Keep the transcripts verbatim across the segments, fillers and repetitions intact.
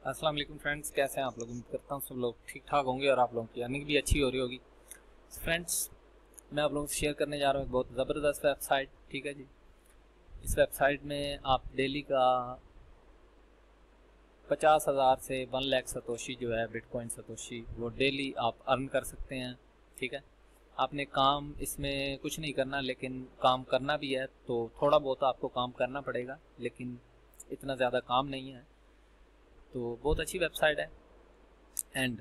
अस्सलाम वालेकुम फ्रेंड्स, कैसे हैं आप लोग। उम्मीद करता हूँ सब लोग ठीक ठाक होंगे और आप लोगों की अर्निंग भी अच्छी हो रही होगी। फ्रेंड्स, मैं आप लोगों से शेयर करने जा रहा हूँ एक बहुत ज़बरदस्त वेबसाइट। ठीक है जी, इस वेबसाइट में आप डेली का पचास हज़ार से वन लाख सतोशी जो है बिटकॉइन सतोशी वो डेली आप अर्न कर सकते हैं। ठीक है, आपने काम इसमें कुछ नहीं करना, लेकिन काम करना भी है तो थोड़ा बहुत आपको काम करना पड़ेगा, लेकिन इतना ज़्यादा काम नहीं है। तो बहुत अच्छी वेबसाइट है एंड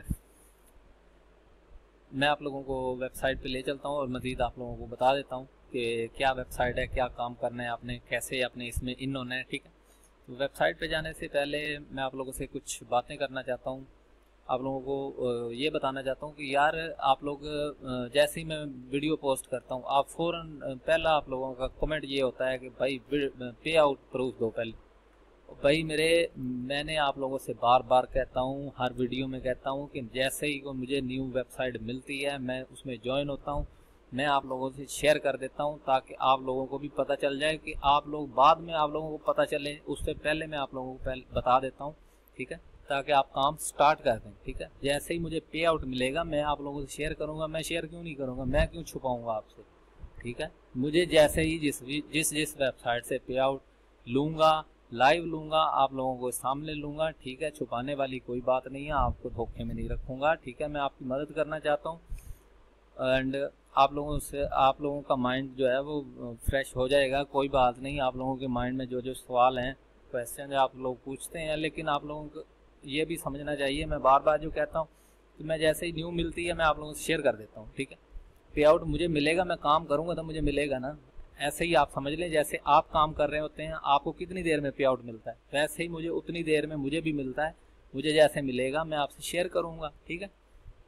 मैं आप लोगों को वेबसाइट पे ले चलता हूँ और मज़ीद आप लोगों को बता देता हूँ कि क्या वेबसाइट है, क्या काम करना है आपने, कैसे आपने इसमें इन होना है। ठीक है, तो वेबसाइट पे जाने से पहले मैं आप लोगों से कुछ बातें करना चाहता हूँ। आप लोगों को ये बताना चाहता हूँ कि यार आप लोग जैसे ही मैं वीडियो पोस्ट करता हूँ, आप फ़ौरन पहला आप लोगों का कमेंट ये होता है कि भाई पे आउट प्रूफ दो। पहले भाई मेरे मैंने आप लोगों से बार बार कहता हूँ, हर वीडियो में कहता हूँ कि जैसे ही को मुझे न्यू वेबसाइट मिलती है मैं उसमें ज्वाइन होता हूँ, मैं आप लोगों से शेयर कर देता हूँ ताकि आप लोगों को भी पता चल जाए कि आप लोग बाद में आप लोगों को पता चले, उससे पहले मैं आप लोगों को पहले बता देता हूँ। ठीक है, ताकि आप काम स्टार्ट कर दें। ठीक है, जैसे ही मुझे पे आउट मिलेगा मैं आप लोगों से शेयर करूँगा। मैं शेयर क्यों नहीं करूँगा, मैं क्यों छुपाऊँगा आपसे। ठीक है, मुझे जैसे ही जिस जिस जिस वेबसाइट से पे आउट लूँगा, लाइव लूँगा, आप लोगों को सामने लूँगा। ठीक है, छुपाने वाली कोई बात नहीं है, आपको धोखे में नहीं रखूँगा। ठीक है, मैं आपकी मदद करना चाहता हूँ एंड आप लोगों से आप लोगों का माइंड जो है वो फ्रेश हो जाएगा। कोई बात नहीं, आप लोगों के माइंड में जो जो सवाल हैं, क्वेश्चन आप लोग पूछते हैं, लेकिन आप लोगों को ये भी समझना चाहिए, मैं बार बार जो कहता हूँ कि मैं जैसे ही न्यू मिलती है मैं आप लोगों से शेयर कर देता हूँ। ठीक है, पे आउट मुझे मिलेगा, मैं काम करूँगा तो मुझे मिलेगा ना। ऐसे ही आप समझ लें, जैसे आप काम कर रहे होते हैं आपको कितनी देर में पे आउट मिलता है, वैसे ही मुझे उतनी देर में मुझे भी मिलता है। मुझे जैसे मिलेगा मैं आपसे शेयर करूँगा। ठीक है,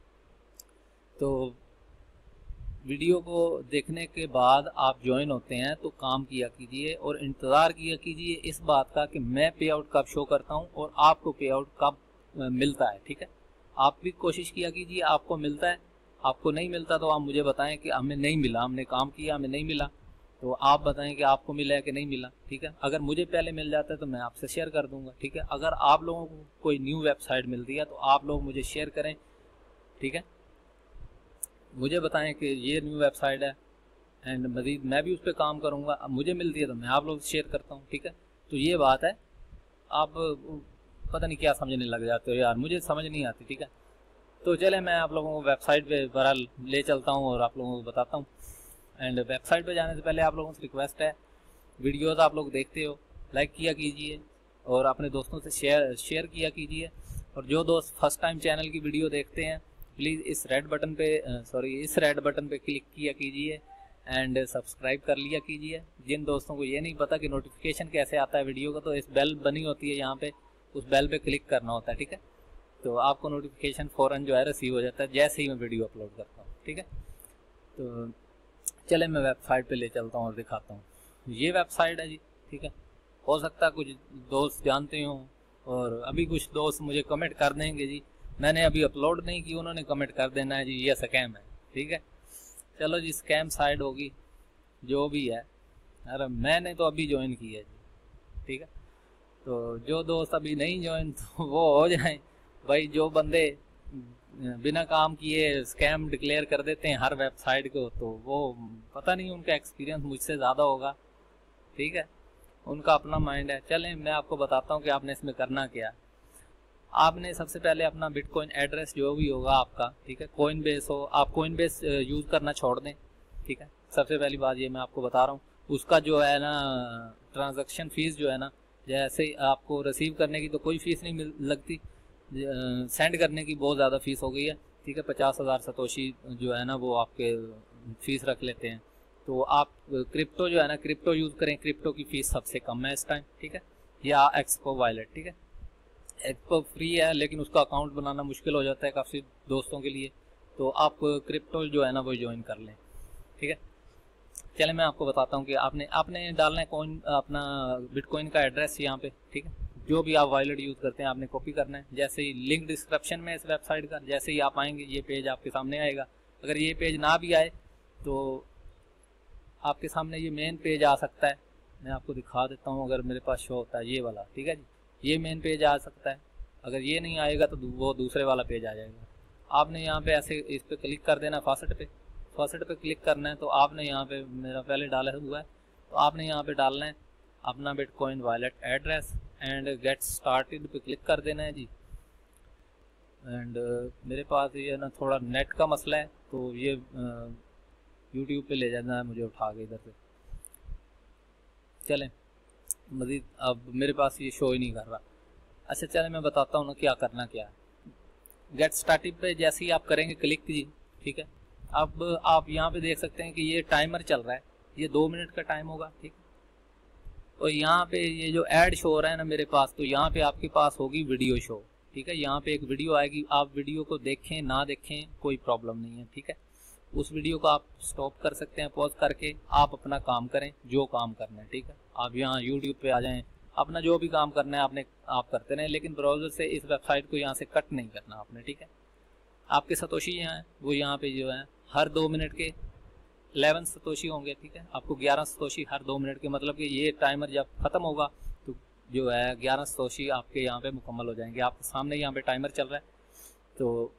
तो वीडियो को देखने के बाद आप ज्वाइन होते हैं तो काम किया कीजिए और इंतज़ार किया कीजिए इस बात का कि मैं पे आउट कब शो करता हूँ और आपको पे आउट कब मिलता है। ठीक है, आप भी कोशिश किया कीजिए, आपको मिलता है, आपको नहीं मिलता तो आप मुझे बताएं कि हमें नहीं मिला, हमने काम किया हमें नहीं मिला, तो आप बताएं कि आपको मिला है कि नहीं मिला। ठीक है, अगर मुझे पहले मिल जाता है तो मैं आपसे शेयर कर दूंगा। ठीक है, अगर आप लोगों को कोई न्यू वेबसाइट मिलती है तो आप लोग मुझे शेयर करें। ठीक है, मुझे बताएं कि ये न्यू वेबसाइट है एंड मज़ीद मैं भी उस पर काम करूँगा। अब मुझे मिलती है तो मैं आप लोग शेयर करता हूँ। ठीक है, तो ये बात है। आप पता नहीं क्या समझने लग जाते हो यार, मुझे समझ नहीं आती। ठीक है, तो चले मैं आप लोगों को वेबसाइट पे बहरहाल ले चलता हूँ और आप लोगों को बताता हूँ। एंड वेबसाइट पे जाने से पहले आप लोगों से रिक्वेस्ट है, वीडियोस आप लोग देखते हो लाइक किया कीजिए और अपने दोस्तों से शेयर शेयर किया कीजिए। और जो दोस्त फर्स्ट टाइम चैनल की वीडियो देखते हैं प्लीज़ इस रेड बटन पे सॉरी इस रेड बटन पे क्लिक किया कीजिए एंड सब्सक्राइब कर लिया कीजिए। जिन दोस्तों को ये नहीं पता कि नोटिफिकेशन कैसे आता है वीडियो का, तो इस बेल बनी होती है यहाँ पे, उस बेल पे क्लिक करना होता है। ठीक है, तो आपको नोटिफिकेशन फ़ौरन जो है रिसीव हो जाता है जैसे ही मैं वीडियो अपलोड करता हूँ। ठीक है, तो चले मैं वेबसाइट पे ले चलता हूँ और दिखाता हूँ। ये वेबसाइट है जी। ठीक है, हो सकता है कुछ दोस्त जानते हों और अभी कुछ दोस्त मुझे कमेंट कर देंगे जी मैंने अभी अपलोड नहीं की, उन्होंने कमेंट कर देना है जी ये स्कैम है। ठीक है, चलो जी, स्कैम साइड होगी जो भी है। अरे मैंने तो अभी ज्वाइन की है जी। ठीक है, तो जो दोस्त अभी नहीं ज्वाइन तो वो हो जाए भाई। जो बंदे बिना काम किए स्कैम डिक्लेयर कर देते हैं हर वेबसाइट को, तो वो पता नहीं उनका एक्सपीरियंस मुझसे ज़्यादा होगा। ठीक है, उनका अपना माइंड है। चलें मैं आपको बताता हूँ कि आपने इसमें करना क्या। आपने सबसे पहले अपना बिटकॉइन एड्रेस जो भी होगा आपका, ठीक है, कोइन बेस हो, आप कोइन बेस यूज़ करना छोड़ दें। ठीक है, सबसे पहली बात ये मैं आपको बता रहा हूँ, उसका जो है ना ट्रांजैक्शन फ़ीस जो है ना, जैसे आपको रिसीव करने की तो कोई फ़ीस नहीं मिल लगती, सेंड करने की बहुत ज़्यादा फ़ीस हो गई है। ठीक है, पचास हज़ार सतोशी जो है ना वो आपके फ़ीस रख लेते हैं। तो आप क्रिप्टो जो है ना क्रिप्टो यूज़ करें, क्रिप्टो की फ़ीस सबसे कम है इस टाइम। ठीक है, या एक्सपो वॉलेट। ठीक है, एक्सपो फ्री है लेकिन उसका अकाउंट बनाना मुश्किल हो जाता है काफ़ी दोस्तों के लिए, तो आप क्रिप्टो जो है ना वो ज्वाइन कर लें। ठीक है, चले मैं आपको बताता हूँ कि आपने आपने डालना है कॉइन अपना बिटकॉइन का एड्रेस यहाँ पे। ठीक है, जो भी आप वॉलेट यूज़ करते हैं आपने कॉपी करना है। जैसे ही लिंक डिस्क्रिप्शन में इस वेबसाइट का, जैसे ही आप आएंगे ये पेज आपके सामने आएगा। अगर ये पेज ना भी आए तो आपके सामने ये मेन पेज आ सकता है। मैं आपको दिखा देता हूँ, अगर मेरे पास शो होता है ये वाला। ठीक है जी, ये मेन पेज आ सकता है। अगर ये नहीं आएगा तो वो दूसरे वाला पेज आ जाएगा। आपने यहाँ पे ऐसे इस पे क्लिक कर देना, फॉसेट पे फॉसेट पे क्लिक करना है। तो आपने यहाँ पे, मेरा पहले डाला हुआ है, तो आपने यहाँ पे डालना है अपना bitcoin wallet address and get started पे क्लिक कर देना है जी। एंड uh, मेरे पास ये ना थोड़ा नेट का मसला है, तो ये यूट्यूब uh, पे ले जाना है मुझे उठा के इधर से। चलें मज़ीद, अब मेरे पास ये शो ही नहीं कर रहा। अच्छा चलें मैं बताता हूँ ना क्या करना क्या है। गेट स्टार्टेड पे जैसे ही आप करेंगे क्लिक जी, ठीक है। अब आप यहाँ पे देख सकते हैं कि ये टाइमर चल रहा है, ये दो मिनट का टाइम होगा, ठीक है। और यहाँ पे ये जो ऐड शो हो रहा है ना मेरे पास, तो यहाँ पे आपके पास होगी वीडियो शो, ठीक है। यहाँ पे एक वीडियो आएगी, आप वीडियो को देखें ना देखें कोई प्रॉब्लम नहीं है, ठीक है। उस वीडियो को आप स्टॉप कर सकते हैं, पॉज करके आप अपना काम करें जो काम करना है, ठीक है। आप यहाँ यूट्यूब पे आ जाएं, अपना जो भी काम करना है आपने आप करते रहें, लेकिन ब्राउज़र से इस वेबसाइट को यहाँ से कट नहीं करना आपने, ठीक है। आपके सतोशी यहाँ है, वो यहाँ पे जो है हर दो मिनट के इलेवन सतोशी होंगे, ठीक है। आपको ग्यारह सतोशी हर दो मिनट के, मतलब कि ये टाइमर जब ख़त्म होगा तो जो है ग्यारह सतोशी आपके यहाँ पे मुकम्मल हो जाएंगे। आपके सामने यहाँ पे टाइमर चल रहा है, तो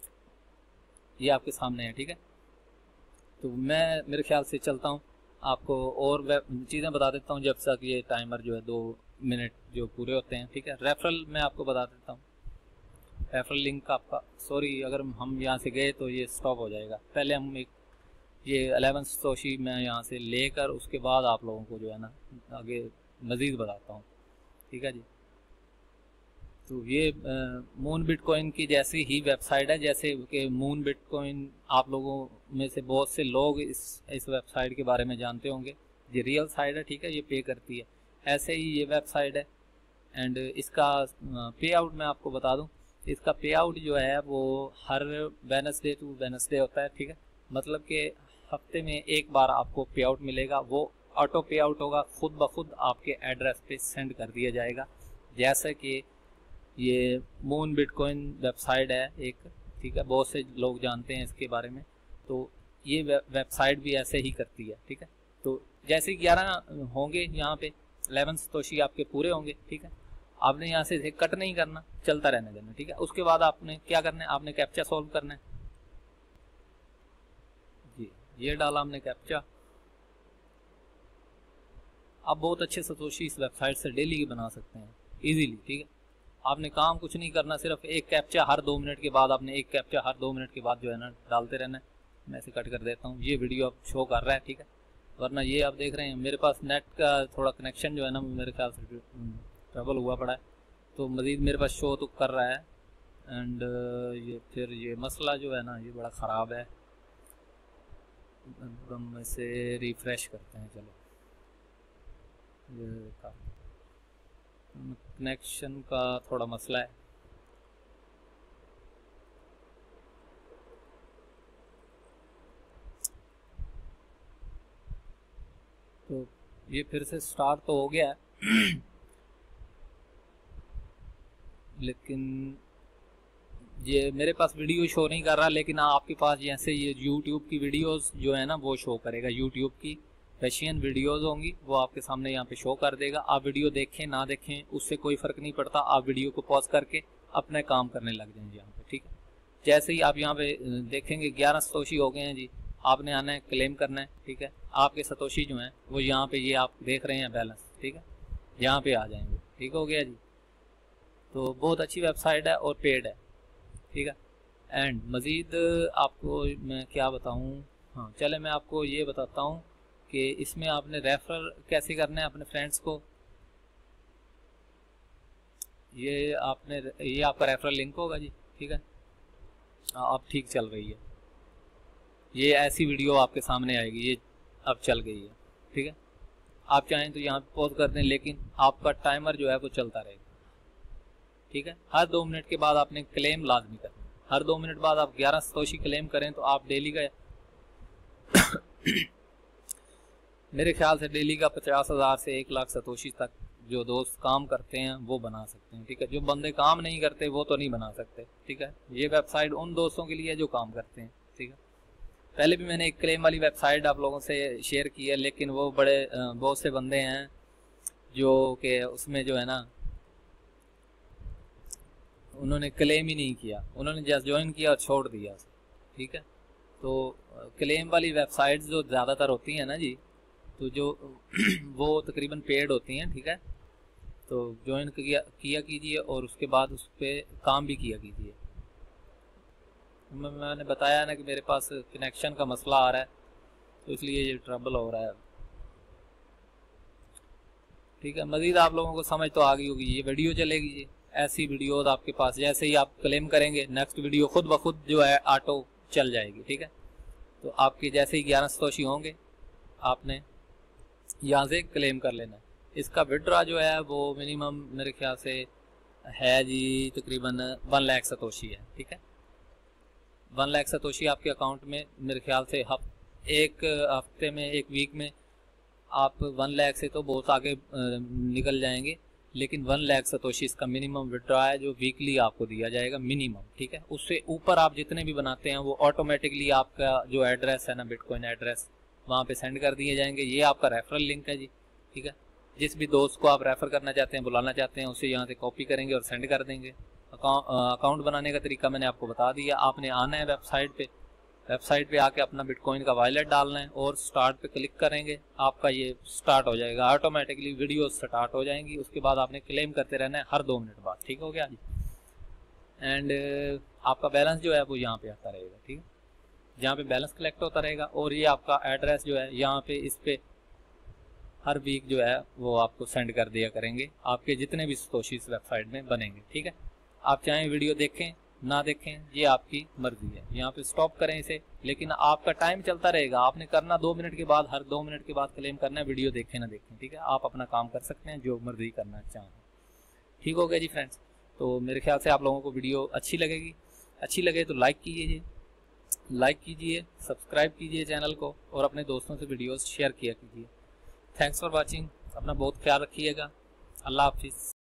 ये आपके सामने है, ठीक है। तो मैं मेरे ख्याल से चलता हूँ, आपको और चीज़ें बता देता हूँ जब तक ये टाइमर जो है दो मिनट जो पूरे होते हैं, ठीक है। रेफरल मैं आपको बता देता हूँ, रेफरल लिंक आपका, सॉरी अगर हम यहाँ से गए तो ये स्टॉप हो जाएगा। पहले हम एक ये अलेवन सतोशी मैं यहाँ से लेकर उसके बाद आप लोगों को जो है ना आगे मज़ीद बताता हूँ, ठीक है जी। तो ये मून बिटकॉइन की जैसी ही वेबसाइट है, जैसे कि मून बिटकॉइन आप लोगों में से बहुत से लोग इस इस वेबसाइट के बारे में जानते होंगे। ये रियल साइट है, ठीक है, ये पे करती है। ऐसे ही ये वेबसाइट है। एंड इसका पे आउट मैं आपको बता दूं, इसका पे आउट जो है वो हर वेडनेसडे टू वेडनेसडे होता है, ठीक है। मतलब कि हफ्ते में एक बार आपको पे आउट मिलेगा, वो ऑटो पे आउट होगा, खुद ब खुद आपके एड्रेस पे सेंड कर दिया जाएगा। जैसे कि ये मून बिटकॉइन वेबसाइट है एक, ठीक है, बहुत से लोग जानते हैं इसके बारे में। तो ये वेबसाइट भी ऐसे ही करती है, ठीक है। तो जैसे ग्यारह होंगे यहाँ पे इलेवन सतोशी आपके पूरे होंगे, ठीक है। आपने यहाँ से कट नहीं करना, चलता रहने देना, ठीक है। उसके बाद आपने क्या करना है, आपने कैप्चा सॉल्व करना है जी। ये डाला हमने कैप्चा। आप बहुत अच्छे सतोशी इस वेबसाइट से डेली की बना सकते हैं इजीली, ठीक है। आपने काम कुछ नहीं करना, सिर्फ एक कैप्चा हर दो मिनट के बाद आपने एक कैप्चा हर दो मिनट के बाद जो है ना डालते रहना है। मैं इसे कट कर देता हूँ, ये वीडियो अब शो कर रहा है, ठीक है। वरना ये आप देख रहे हैं मेरे पास नेट का थोड़ा कनेक्शन जो है ना मेरे ख्याल से ट्रबल हुआ पड़ा है, तो मज़ीद मेरे पास शो तो कर रहा है। एंड ये फिर ये मसला जो है ना ये बड़ा ख़राब है। हम इसे रिफ़्रेश करते हैं, चलो। ये कनेक्शन का थोड़ा मसला है। तो ये फिर से स्टार्ट तो हो गया है लेकिन ये मेरे पास वीडियो शो नहीं कर रहा, लेकिन आपके पास जैसे ये यूट्यूब की वीडियोस जो है ना वो शो करेगा। यूट्यूब की रशियन वीडियोस होंगी वो आपके सामने यहाँ पे शो कर देगा। आप वीडियो देखें ना देखें उससे कोई फ़र्क नहीं पड़ता, आप वीडियो को पॉज करके अपने काम करने लग जाएंगे यहाँ पे, ठीक है। जैसे ही आप यहाँ पे देखेंगे ग्यारह सतोशी हो गए हैं जी, आपने आना है क्लेम करना है, ठीक है। आपके सतोशी जो हैं वो यहाँ पे ये आप देख रहे हैं बैलेंस, ठीक है, यहाँ पे आ जाएंगे, ठीक हो गया जी। तो बहुत अच्छी वेबसाइट है और पेड है, ठीक है। एंड मज़ीद आपको मैं क्या बताऊँ, हाँ चले मैं आपको ये बताता हूँ कि इसमें आपने रेफर कैसे करना है अपने फ्रेंड्स को। ये आपने ये आपका रेफरल लिंक होगा जी, ठीक है। अब ठीक चल रही है, ये ऐसी वीडियो आपके सामने आएगी, ये अब चल गई है, ठीक है। आप चाहें तो यहाँ पॉज कर दें, लेकिन आपका टाइमर जो है वो चलता रहेगा, ठीक है। हर दो मिनट के बाद आपने क्लेम लाजमी करना। हर दो मिनट बाद आप ग्यारह सतोशी क्लेम करें तो आप डेली का मेरे ख्याल से डेली का पचास हज़ार से एक लाख सतोशी तक जो दोस्त काम करते हैं वो बना सकते हैं, ठीक है। जो बंदे काम नहीं करते वो तो नहीं बना सकते, ठीक है। ये वेबसाइट उन दोस्तों के लिए जो काम करते हैं, ठीक है। पहले भी मैंने एक क्लेम वाली वेबसाइट आप लोगों से शेयर की है, लेकिन वो बड़े बहुत से बंदे हैं जो कि उसमें जो है ना उन्होंने क्लेम ही नहीं किया, उन्होंने जस्ट ज्वाइन किया और छोड़ दिया, ठीक है। तो क्लेम वाली वेबसाइट्स जो ज़्यादातर होती हैं ना जी, तो जो वो तकरीबन पेड होती हैं, ठीक है। तो ज्वाइन किया किया कीजिए और उसके बाद उस पर काम भी किया कीजिए। मैंने बताया ना कि मेरे पास कनेक्शन का मसला आ रहा है, तो इसलिए ये ट्रबल हो रहा है, ठीक है। मज़ीद आप लोगों को समझ तो आ गई होगी, ये वीडियो चलेगी जी, ऐसी वीडियोस आपके पास जैसे ही आप क्लेम करेंगे नेक्स्ट वीडियो खुद ब खुद जो है ऑटो चल जाएगी, ठीक है। तो आपके जैसे ही ग्यारह सतोशी होंगे आपने यहाँ से क्लेम कर लेना है। इसका विड्रॉ जो है वो मिनिमम मेरे ख्याल से है जी तकरीबन वन लाख सतोशी है, ठीक है। वन लाख सतोशी आपके अकाउंट में मेरे ख्याल से हफ एक हफ्ते में, एक वीक में आप वन लाख से तो बहुत आगे निकल जाएंगे, लेकिन वन लाख सतोशी इसका मिनिमम विड्रॉ है जो वीकली आपको दिया जाएगा मिनिमम, ठीक है। उससे ऊपर आप जितने भी बनाते हैं वो ऑटोमेटिकली आपका जो एड्रेस है ना, बिटकॉइन एड्रेस, वहाँ पे सेंड कर दिए जाएंगे। ये आपका रेफरल लिंक है जी, ठीक है। जिस भी दोस्त को आप रेफ़र करना चाहते हैं, बुलाना चाहते हैं, उसे यहाँ से कॉपी करेंगे और सेंड कर देंगे। अकाउंट बनाने का तरीका मैंने आपको बता दिया। आपने आना है वेबसाइट पे, वेबसाइट पे आके अपना बिटकॉइन का वॉलेट डालना है और स्टार्ट पे क्लिक करेंगे, आपका ये स्टार्ट हो जाएगा ऑटोमेटिकली, वीडियो स्टार्ट हो जाएंगी। उसके बाद आपने क्लेम करते रहना है हर दो मिनट बाद, ठीक हो गया जी। एंड आपका बैलेंस जो है वो यहाँ पे आता रहेगा, ठीक है, जहाँ पे बैलेंस कलेक्ट होता रहेगा। और ये आपका एड्रेस जो है यहाँ पे, इस पे हर वीक जो है वो आपको सेंड कर दिया करेंगे आपके जितने भी सतोशी इस वेबसाइट में बनेंगे, ठीक है। आप चाहें वीडियो देखें ना देखें, ये आपकी मर्जी है। यहाँ पे स्टॉप करें इसे, लेकिन आपका टाइम चलता रहेगा। आपने करना दो मिनट के बाद, हर दो मिनट के बाद क्लेम करना है, वीडियो देखें ना देखें, ठीक है। आप अपना काम कर सकते हैं जो मर्जी करना चाहें, ठीक हो गया जी फ्रेंड्स। तो मेरे ख्याल से आप लोगों को वीडियो अच्छी लगेगी। अच्छी लगे तो लाइक कीजिए, लाइक कीजिए, सब्सक्राइब कीजिए चैनल को और अपने दोस्तों से वीडियोस शेयर किया कीजिए। Thanks for watching. अपना बहुत ख्याल रखिएगा। अल्लाह हाफिज़।